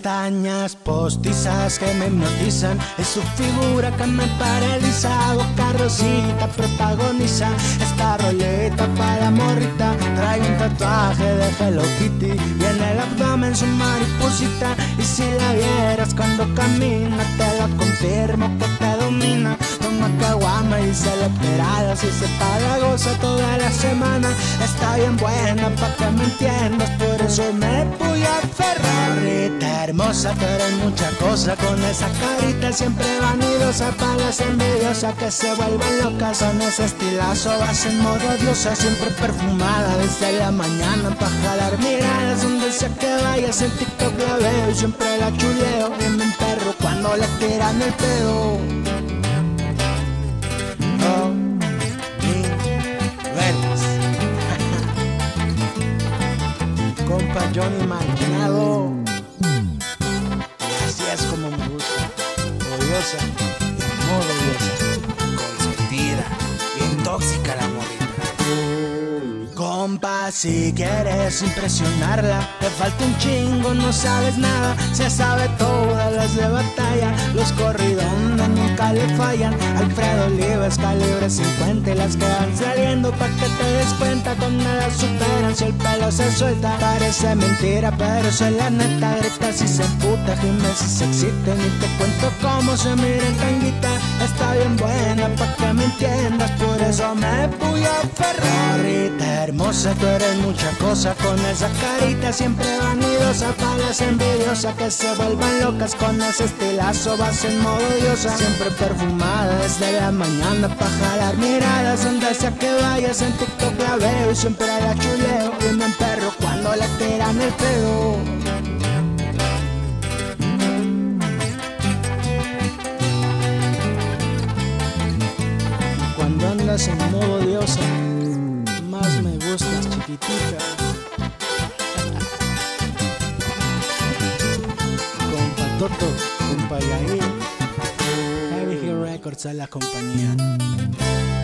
pestañas postizas que me hipnotizan, es su figura que me paraliza. Boca rosita protagoniza esta roleta para morrita. Trae un tatuaje de Hello Kitty y en el abdomen su mariposita. Y si la vieras cuando camina, te lo confirmo que te domina. Toma caguama y se le operada, si se paga goza toda la semana. Está bien buena pa' que me entiendas, por eso me voy a aferrar. Rita hermosa, tú eres mucha cosa, con esa carita siempre vanidosa. Pa' las envidiosas que se vuelven locas, con ese estilazo vas en modo diosa. Siempre perfumada desde la mañana pa' jalar miradas, donde sea que vayas en TikTok la veo y siempre la chuleo. Y me emperro cuando le tiran el pedo. Compa Johnny Maldonado. Así es como me gusta. Odiosa y modo odiosa. Consentida, bien tóxica la morrita. Compa, si quieres impresionarla, te falta un chingo, no sabes nada. Se sabe todas las de batalla, los corridos nunca le fallan. Alfredo Olivas, calibre 50, y las que van saliendo pa' que te des cuenta. Con nada superan si el pelo se suelta. Parece mentira, pero eso es la neta. Grita si se emputa, gime si se excita. Ni te cuento cómo se mira en tanguita. Está bien buena pa' que me entiendas, por eso me voy a aferrar. Rita hermosa, tú eres mucha cosa, con esa carita siempre vanidosa. Pa' las envidiosas que se vuelvan locas, con ese estilazo vas en modo diosa. Siempre perfumada desde la mañana pa' jalar miradas, donde sea que vayas en TikTok la veo y siempre la chuleo. Y me emperro cuando le tiran el pedo. Cuando andas en modo diosa, más me gustas, chiquitita. Compa Toto, compa Yair, Heavy Hill Records a la compañía.